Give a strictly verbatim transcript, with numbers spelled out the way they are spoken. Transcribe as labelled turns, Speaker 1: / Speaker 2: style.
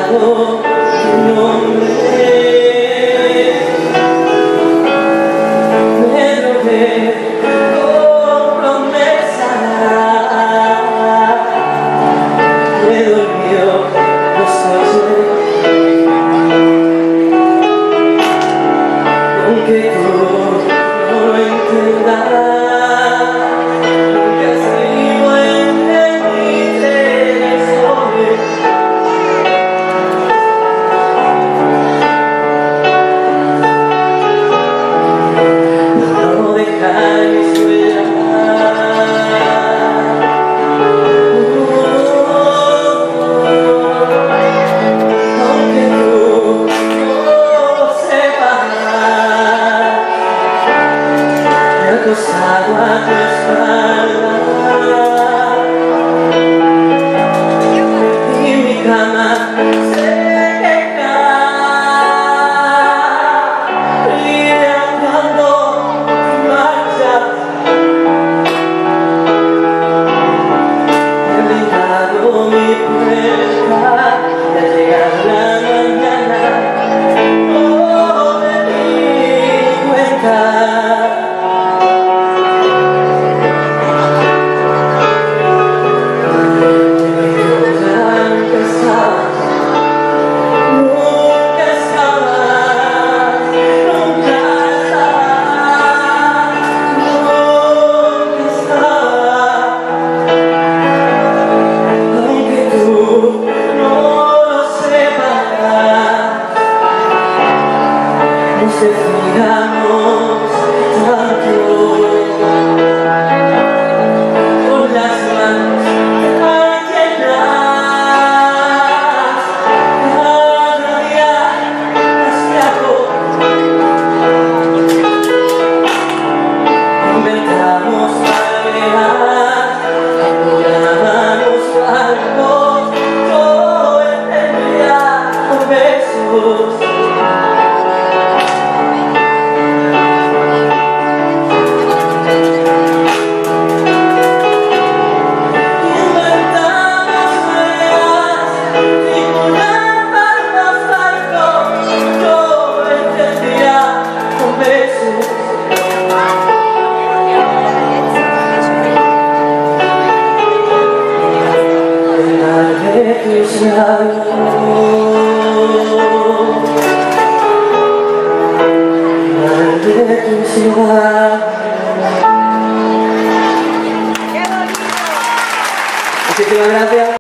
Speaker 1: inventado tu nombre. Me robé con promesa, me dolió los noches, aunque tú no lo entiendas. Acostado a tu espalda y mi cama se queja y cuando marchas he brindado mi puerta y al llegar la mañana no me di cuenta. Nos desligamos tanto, con las manos llenas, cada día más viajo. Inventamos maneras, programamos algo, yo entendía por besos. Tus labios, de tus labios. Muchísimas gracias.